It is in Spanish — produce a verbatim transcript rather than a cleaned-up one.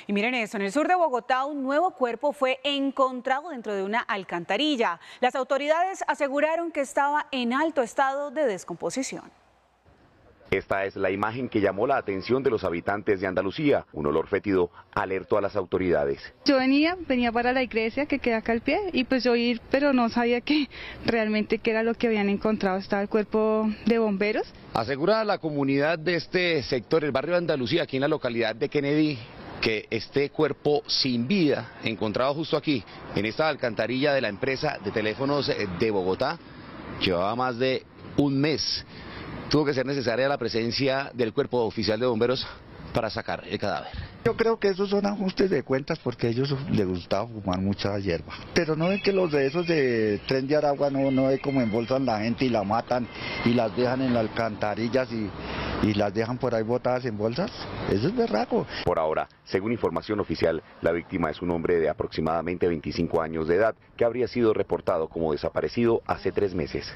Y miren eso, en el sur de Bogotá un nuevo cuerpo fue encontrado dentro de una alcantarilla. Las autoridades aseguraron que estaba en alto estado de descomposición. Esta es la imagen que llamó la atención de los habitantes de Andalucía. Un olor fétido alertó a las autoridades. Yo venía, venía para la iglesia que queda acá al pie y pues yo ir, pero no sabía que realmente qué era lo que habían encontrado. Estaba el cuerpo de bomberos. Asegura la comunidad de este sector, el barrio de Andalucía, aquí en la localidad de Kennedy, que este cuerpo sin vida, encontrado justo aquí, en esta alcantarilla de la empresa de teléfonos de Bogotá, llevaba más de un mes. Tuvo que ser necesaria la presencia del cuerpo oficial de bomberos para sacar el cadáver. Yo creo que esos son ajustes de cuentas porque a ellos les gustaba fumar mucha hierba. Pero no ven que los de esos de Tren de Aragua no, no ve cómo embolsan la gente y la matan y las dejan en las alcantarillas y, y las dejan por ahí botadas en bolsas. Eso es berraco. Por ahora, según información oficial, la víctima es un hombre de aproximadamente veinticinco años de edad que habría sido reportado como desaparecido hace tres meses.